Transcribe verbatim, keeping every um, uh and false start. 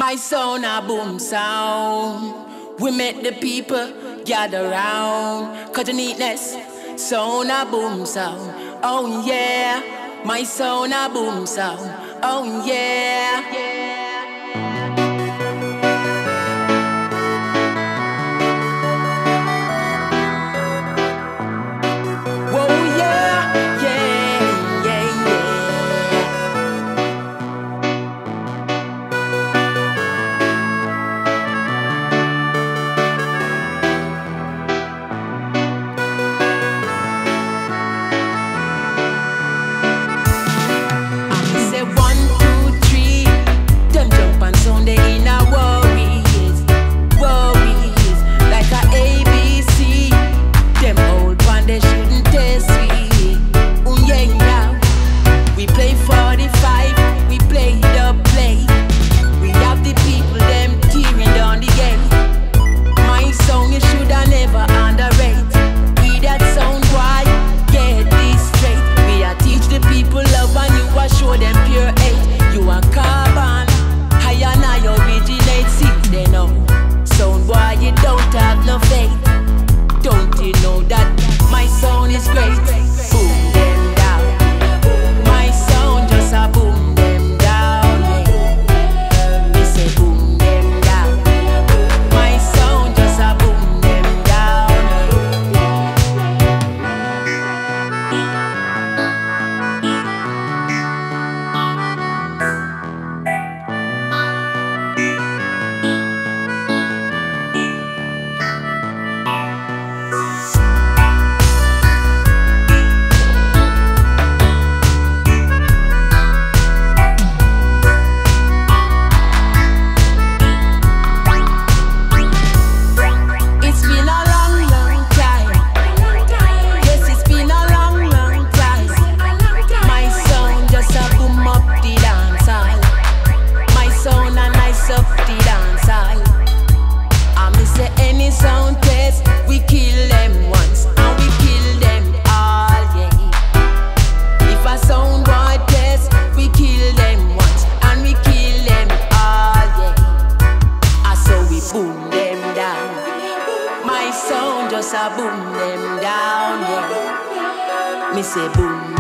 My sound a boom sound. We make the people gather round. Cause the neatness, sound a boom sound. Oh yeah, my sound a boom sound. Oh yeah, yeah. My sound just a boom them down, yeah. Me say boom